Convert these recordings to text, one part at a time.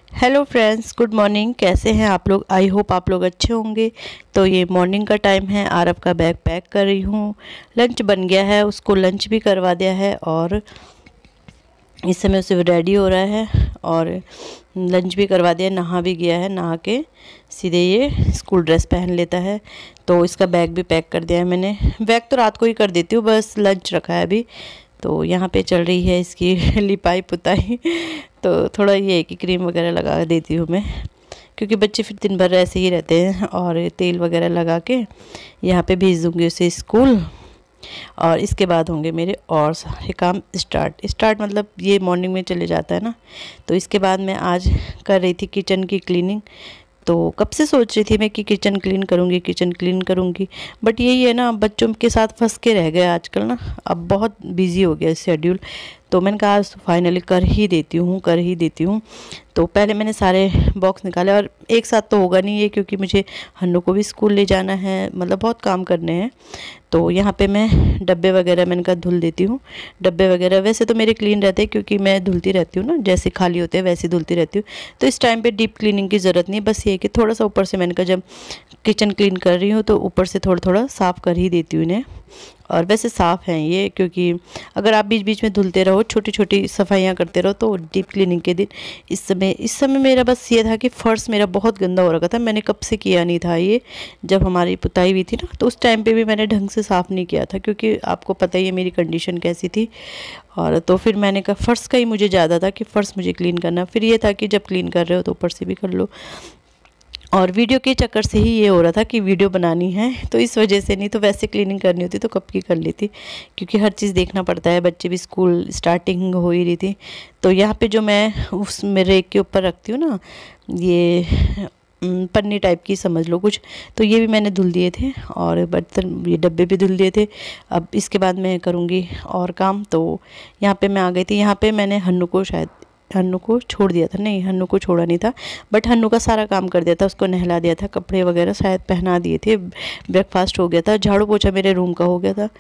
Hello friends, good morning. कैसे हैं आप लोग? आई होप आप लोग अच्छे होंगे। तो ये मॉर्निंग का टाइम है, आरव का बैग पैक कर रही हूँ। लंच बन गया है, उसको लंच भी करवा दिया है और इस समय उसे रेडी हो रहा है और लंच भी करवा दिया, नहा भी गया है। नहा के सीधे ये स्कूल ड्रेस पहन लेता है। तो इसका बैग भी पैक कर दिया है मैंने। बैग तो रात को ही कर देती हूँ, बस लंच रखा है अभी। तो यहाँ पे चल रही है इसकी लिपाई पुताई। तो थोड़ा ये है कि क्रीम वगैरह लगा देती हूँ मैं, क्योंकि बच्चे फिर दिन भर ऐसे ही रहते हैं। और तेल वगैरह लगा के यहाँ पे भेज दूँगी उसे स्कूल। और इसके बाद होंगे मेरे और सारे काम स्टार्ट मतलब ये मॉर्निंग में चले जाता है ना। तो इसके बाद मैं आज कर रही थी किचन की क्लीनिंग। तो कब से सोच रही थी मैं कि किचन क्लीन करूँगी, बट यही है ना, बच्चों के साथ फंस के रह गए आजकल ना। अब बहुत बिजी हो गया शेड्यूल। तो मैंने कहा आज फाइनली कर ही देती हूँ। तो पहले मैंने सारे बॉक्स निकाले, और एक साथ तो होगा नहीं ये, क्योंकि मुझे हन्नू को भी स्कूल ले जाना है, मतलब बहुत काम करने हैं। तो यहाँ पे मैं डब्बे वगैरह मैंने कहा धुल देती हूँ। डब्बे वगैरह वैसे तो मेरे क्लीन रहते हैं, क्योंकि मैं धुलती रहती हूँ ना, जैसे खाली होते हैं वैसे धुलती रहती हूँ। तो इस टाइम पे डीप क्लीनिंग की ज़रूरत नहीं, बस ये है कि थोड़ा सा ऊपर से मैंने कहा जब किचन क्लीन कर रही हूँ तो ऊपर से थोड़ा थोड़ा साफ़ कर ही देती हूँ इन्हें। और वैसे साफ़ हैं ये, क्योंकि अगर आप बीच बीच में धुलते रहो, छोटी छोटी सफाइयाँ करते रहो, तो डीप क्लीनिंग के दिन इस समय मेरा बस ये था कि फ़र्श मेरा बहुत गंदा हो रखा था। मैंने कब से किया नहीं था ये, जब हमारी पुताई हुई थी ना, तो उस टाइम पे भी मैंने ढंग से साफ़ नहीं किया था, क्योंकि आपको पता ही है मेरी कंडीशन कैसी थी। और तो फिर मैंने कहा फ़र्श का ही मुझे ज़्यादा था कि फ़र्श मुझे क्लीन करना। फिर ये था कि जब क्लीन कर रहे हो तो ऊपर से भी कर लो। और वीडियो के चक्कर से ही ये हो रहा था कि वीडियो बनानी है, तो इस वजह से, नहीं तो वैसे क्लीनिंग करनी होती तो कब की कर लेती, क्योंकि हर चीज़ देखना पड़ता है। बच्चे भी स्कूल स्टार्टिंग हो ही रही थी। तो यहाँ पे जो मैं उस रेक के ऊपर रखती हूँ ना, ये पन्नी टाइप की समझ लो कुछ, तो ये भी मैंने धुल दिए थे, और बर्तन ये डब्बे भी धुल दिए थे। अब इसके बाद मैं करूँगी और काम। तो यहाँ पे मैं आ गई थी। यहाँ पे मैंने हन्नू को छोड़ दिया था, नहीं हन्नू को छोड़ा नहीं था, बट हन्नू का सारा काम कर दिया था। उसको नहला दिया था, कपड़े वगैरह शायद पहना दिए थे, ब्रेकफास्ट हो गया था, झाड़ू पोछा मेरे रूम का हो गया था।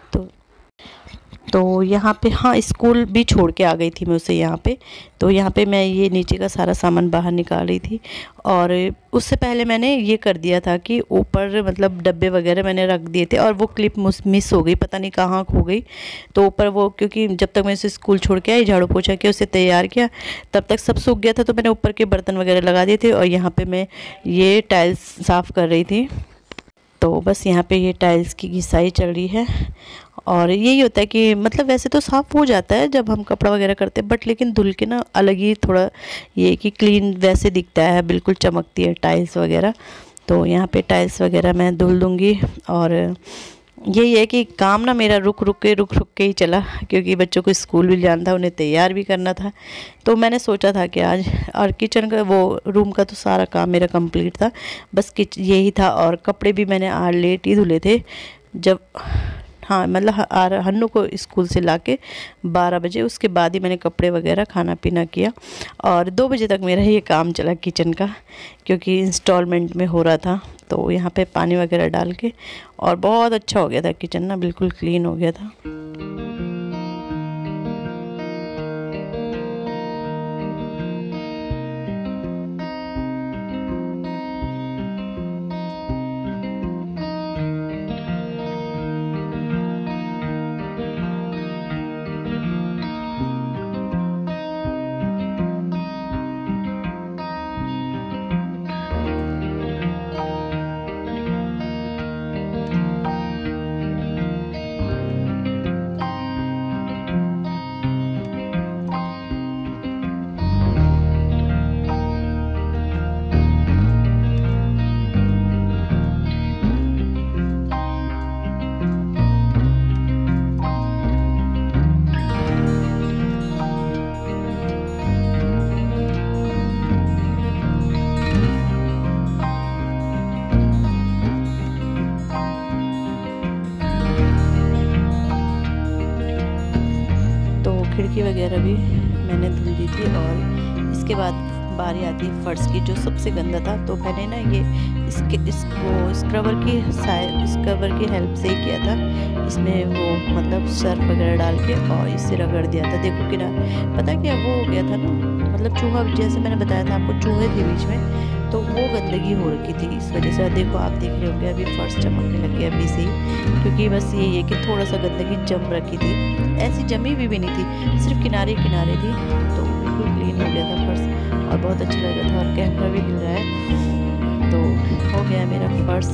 तो यहाँ पे हाँ, स्कूल भी छोड़ के आ गई थी मैं उसे यहाँ पे। तो यहाँ पे मैं ये नीचे का सारा सामान बाहर निकाल रही थी, और उससे पहले मैंने ये कर दिया था कि ऊपर मतलब डब्बे वगैरह मैंने रख दिए थे, और वो क्लिप मिस हो गई, पता नहीं कहाँ खो गई। तो ऊपर वो, क्योंकि जब तक मैं उसे स्कूल छोड़ के आई, झाड़ू पोछा किया, उसे तैयार किया, तब तक सब सूख गया था। तो मैंने ऊपर के बर्तन वगैरह लगा दिए थे, और यहाँ पर मैं ये टाइल्स साफ़ कर रही थी। तो बस यहाँ पे ये टाइल्स की घिसाई चल रही है। और यही होता है कि मतलब वैसे तो साफ़ हो जाता है जब हम कपड़ा वगैरह करते हैं, बट लेकिन धुल के ना अलग ही थोड़ा ये कि क्लीन वैसे दिखता है, बिल्कुल चमकती है टाइल्स वगैरह। तो यहाँ पे टाइल्स वगैरह मैं धुल दूँगी। और यही है कि काम ना मेरा रुक रुक के ही चला, क्योंकि बच्चों को स्कूल भी जाना था, उन्हें तैयार भी करना था। तो मैंने सोचा था कि आज, और किचन का वो रूम का तो सारा काम मेरा कंप्लीट था, बस यही था। और कपड़े भी मैंने आज लेट ही धुले थे, जब हाँ मतलब हन्नू को स्कूल से लाके 12 बजे, उसके बाद ही मैंने कपड़े वगैरह खाना पीना किया। और 2 बजे तक मेरा ये काम चला किचन का, क्योंकि इंस्टॉलमेंट में हो रहा था। तो यहाँ पे पानी वगैरह डाल के, और बहुत अच्छा हो गया था किचन ना, बिल्कुल क्लीन हो गया था। खिड़की वगैरह भी मैंने धुल दी थी। और इसके बाद बारी आती है फर्श की, जो सबसे गंदा था। तो मैंने ना ये इसको स्क्रबर की हेल्प से ही किया था। इसमें वो मतलब सर्फ वगैरह डाल के और इससे रगड़ दिया था। देखो कि ना, पता क्या वो हो गया था ना, मतलब चूहा, जैसे मैंने बताया था आपको चूहे थे बीच में, तो वो गंदगी हो रखी थी इस वजह से। देखो आप देख रहे होंगे अभी फर्श चमकने लग गया अभी से ही, क्योंकि बस यही है कि थोड़ा सा गंदगी जम रखी थी, ऐसी जमी भी नहीं थी, सिर्फ किनारे किनारे थी। तो बिल्कुल क्लीन हो गया था फर्श और बहुत अच्छा लग रहा था, और कैमरा भी हिल रहा है। तो हो गया मेरा फर्श।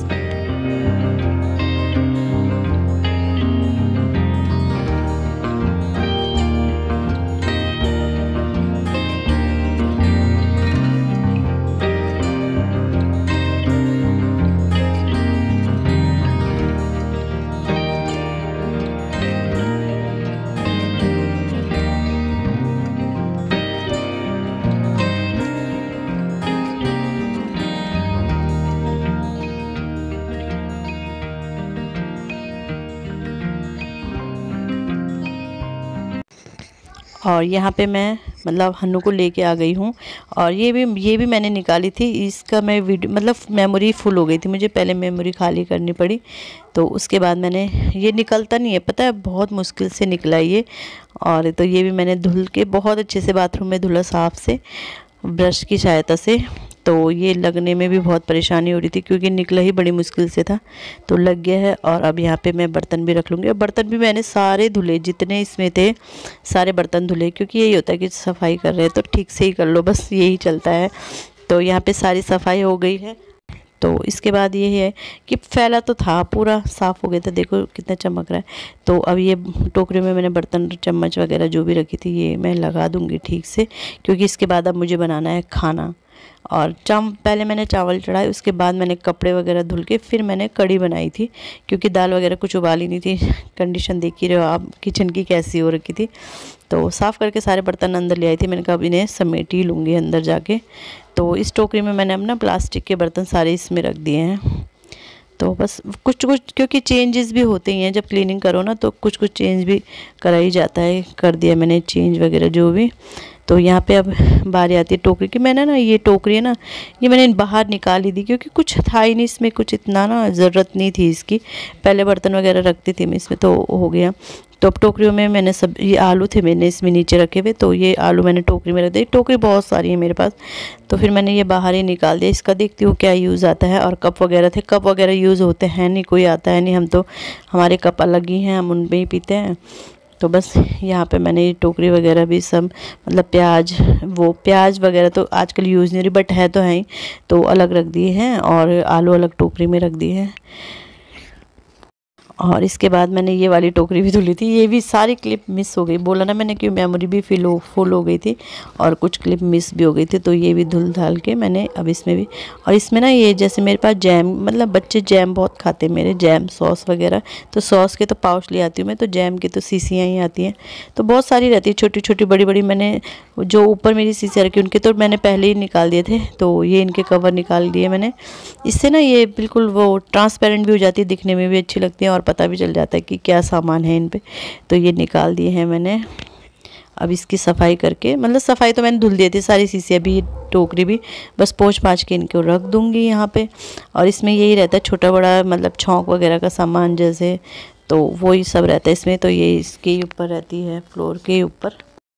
और यहाँ पे मैं मतलब हन्नू को लेके आ गई हूँ, और ये भी मैंने निकाली थी। इसका मैं वीडियो मतलब मेमोरी फुल हो गई थी, मुझे पहले मेमोरी खाली करनी पड़ी, तो उसके बाद मैंने, ये निकलता नहीं है पता है, बहुत मुश्किल से निकला ये। और तो ये भी मैंने धुल के बहुत अच्छे से बाथरूम में धुला साफ से ब्रश की सहायता से। तो ये लगने में भी बहुत परेशानी हो रही थी क्योंकि निकला ही बड़ी मुश्किल से था, तो लग गया है। और अब यहाँ पे मैं बर्तन भी रख लूँगी, और बर्तन भी मैंने सारे धुले, जितने इसमें थे सारे बर्तन धुले, क्योंकि यही होता है कि सफाई कर रहे हैं तो ठीक से ही कर लो, बस यही चलता है। तो यहाँ पे सारी सफाई हो गई है। तो इसके बाद ये है कि फैला तो था, पूरा साफ़ हो गया था, देखो कितना चमक रहा है। तो अब ये टोकरी में मैंने बर्तन चम्मच वगैरह जो भी रखी थी ये मैं लगा दूंगी ठीक से, क्योंकि इसके बाद अब मुझे बनाना है खाना। और पहले मैंने चावल चढ़ाए, उसके बाद मैंने कपड़े वगैरह धुल के फिर मैंने कढ़ी बनाई थी, क्योंकि दाल वगैरह कुछ उबाली नहीं थी। कंडीशन देख ही रहे हो आप किचन की कैसी हो रखी थी। तो साफ़ करके सारे बर्तन अंदर ले आई थी, मैंने कहा अब इन्हें समेट ही लूँगी अंदर जाके। तो इस टोकरी में मैंने अपना प्लास्टिक के बर्तन सारे इसमें रख दिए हैं। तो बस कुछ कुछ, क्योंकि चेंजेस भी होते ही हैं जब क्लीनिंग करो ना, तो कुछ कुछ चेंज भी करा ही जाता है, कर दिया मैंने चेंज वगैरह जो भी। तो यहाँ पे अब बारी आती है टोकरी की। मैंने ना ये टोकरी है ना, ये मैंने बाहर निकाल ही दी, क्योंकि कुछ था ही नहीं इसमें, कुछ इतना ना ज़रूरत नहीं थी इसकी। पहले बर्तन वगैरह रखती थी मैं इसमें, तो हो गया। तो अब टोकरियों में मैंने सब, ये आलू थे मैंने इसमें नीचे रखे हुए, तो ये आलू मैंने टोकरी में रख दी। टोकरी बहुत सारी है मेरे पास, तो फिर मैंने ये बाहर ही निकाल दिया। इसका देखती हूँ क्या यूज़ आता है। और कप वगैरह थे, कप वगैरह यूज़ होते हैं नहीं, कोई आता है नहीं, हम तो हमारे कप अलग ही हैं, हम उनमें ही पीते हैं। तो बस यहाँ पे मैंने ये टोकरी वगैरह भी सब, मतलब प्याज वगैरह तो आजकल यूज़ नहीं हो रही, बट है तो है ही, तो अलग रख दिए हैं, और आलू अलग टोकरी में रख दिए हैं। और इसके बाद मैंने ये वाली टोकरी भी धुली थी, ये भी सारी क्लिप मिस हो गई, बोला ना मैंने कि मेमोरी भी फुल हो गई थी और कुछ क्लिप मिस भी हो गई थी। तो ये भी धुल धाल के मैंने अब इसमें भी, और इसमें ना ये जैसे मेरे पास जैम, मतलब बच्चे जैम बहुत खाते हैं मेरे, जैम सॉस वगैरह, तो सॉस के तो पाउच ले आती हूँ मैं, तो जैम की तो शीशियाँ ही आती हैं, तो बहुत सारी रहती है, छोटी छोटी बड़ी बड़ी। मैंने जो ऊपर मेरी शीशियाँ रखी उनके तो मैंने पहले ही निकाल दिए थे, तो ये इनके कवर निकाल दिए मैंने। इससे ना ये बिल्कुल वो ट्रांसपेरेंट भी हो जाती है, दिखने में भी अच्छी लगती है, और पता भी चल जाता है कि क्या सामान है इन पे। तो ये निकाल दिए हैं मैंने। अब इसकी सफाई करके, मतलब सफाई तो मैंने धुल दी थी सारी शीशियाँ भी, टोकरी भी, बस पोंछ पाँच के इनको रख दूँगी यहाँ पे। और इसमें यही रहता है छोटा बड़ा, मतलब छौंक वगैरह का सामान जैसे, तो वही सब रहता है इसमें। तो ये इसके ऊपर रहती है, फ्लोर के ऊपर।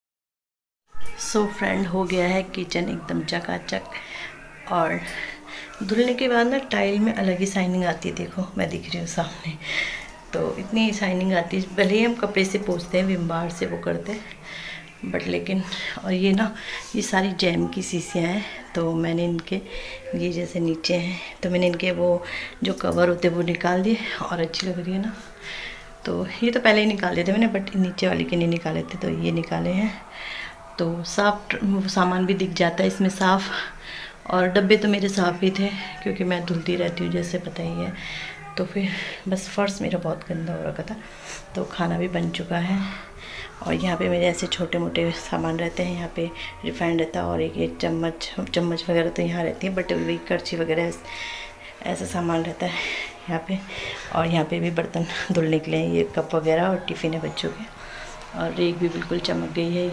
सो फ्रेंड, हो गया है किचन एकदम चकाचक। और धुलने के बाद ना टाइल में अलग ही शाइनिंग आती है, देखो मैं दिख रही हूँ सामने, तो इतनी शाइनिंग आती है। भले ही हम कपड़े से पोंछते हैं, विम बार से वो करते हैं, बट लेकिन, और ये ना ये सारी जैम की शीशियाँ हैं, तो मैंने इनके, ये जैसे नीचे हैं, तो मैंने इनके वो जो कवर होते हैं वो निकाल दिए, और अच्छी लग रही है ना। तो ये तो पहले ही निकाल दिए थे मैंने, बट नीचे वाले के नहीं निकाले थे, तो ये निकाले हैं। तो साफ सामान भी दिख जाता है इसमें साफ़, और डब्बे तो मेरे साफ़ ही थे क्योंकि मैं धुलती रहती हूँ जैसे पता ही है। तो फिर बस फर्श मेरा बहुत गंदा हो रखा था। तो खाना भी बन चुका है, और यहाँ पे मेरे ऐसे छोटे मोटे सामान रहते हैं। यहाँ पे रिफाइंड रहता है, और एक चम्मच वगैरह तो यहाँ रहती है, बट वही करछी वगैरह ऐसा सामान रहता है यहाँ पे। और यहाँ पे भी बर्तन धुलने के लिए ये कप वगैरह और टिफ़िन है बच्चों के, और रेक भी बिल्कुल चमक गई है।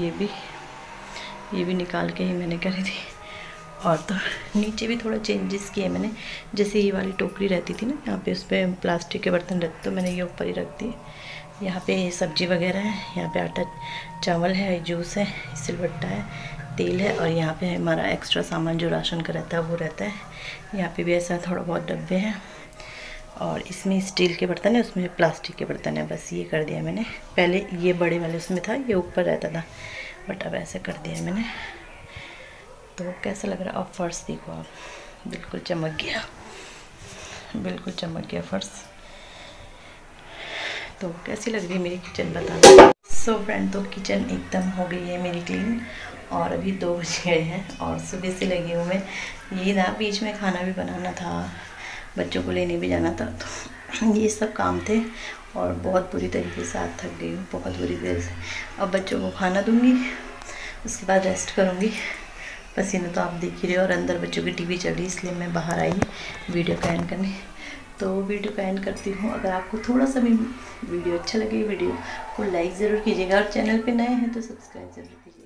ये भी निकाल के ही मैंने करी थी। और तो नीचे भी थोड़ा चेंजेस किए मैंने, जैसे ये वाली टोकरी रहती थी ना, यहाँ पे उस पर प्लास्टिक के बर्तन रहते, तो मैंने ये ऊपर ही रख दिए। यहाँ पे सब्जी वगैरह है, यहाँ पे आटा चावल है, जूस है, सिलबट्टा है, तेल है और यहाँ पे हमारा एक्स्ट्रा सामान जो राशन का रहता है वो रहता है। यहाँ पे भी ऐसा थोड़ा बहुत डब्बे हैं और इसमें स्टील के बर्तन है, उसमें प्लास्टिक के बर्तन है। बस ये कर दिया मैंने। पहले ये बड़े वाले उसमें था, ये ऊपर रहता था, बट अब ऐसे कर दिया मैंने। तो कैसा लग रहा है? अब फर्श देखो आप, बिल्कुल चमक गया, बिल्कुल चमक गया फर्श। तो कैसी लग रही है मेरी किचन बताना। सो फ्रेंड, तो किचन एकदम हो गई है मेरी क्लीन और अभी 2 बज गए हैं और सुबह से लगी हूँ मैं। ये ना बीच में खाना भी बनाना था, बच्चों को लेने भी जाना था, तो ये सब काम थे और बहुत बुरी तरीके से आज थक गई हूँ, बहुत बुरी तरह से। अब बच्चों को खाना दूँगी, उसके बाद रेस्ट करूँगी। पसीना तो आप देख ही रहे हो और अंदर बच्चों की टीवी चल रही, इसलिए मैं बाहर आई वीडियो का एंड करने। तो वीडियो का एंड करती हूँ। अगर आपको थोड़ा सा भी वीडियो अच्छा लगे, वीडियो को लाइक ज़रूर कीजिएगा और चैनल पे नए हैं तो सब्सक्राइब ज़रूर कीजिएगा।